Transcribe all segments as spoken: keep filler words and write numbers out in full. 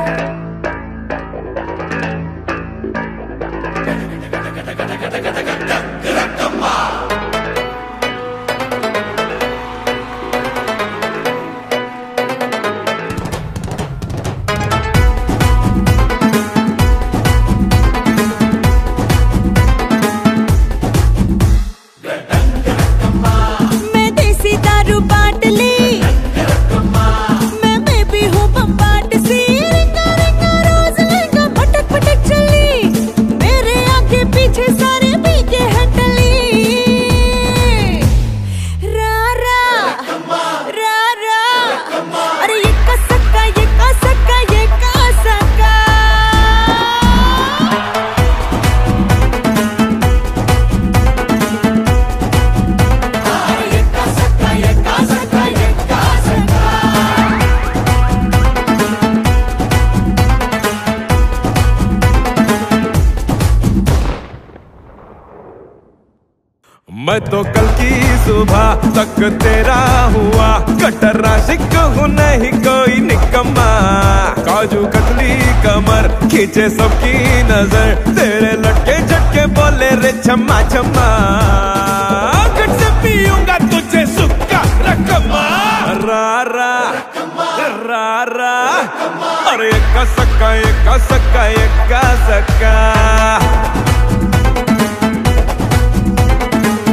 मैं तो कल की सुबह तक तेरा हुआ, कटर आशिक हूँ नहीं कोई निकम्मा। काजू कतली कमर खींचे सबकी नजर, तेरे लटके झटके बोले रे छम्मा छम्मा। गट से पीऊंगा तुझे सुक्का रकमा, रा रा रा रा। अरे एका सक्का एका सक्का एका सक्का।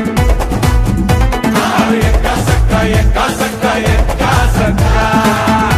Eka saka, eka saka, eka saka.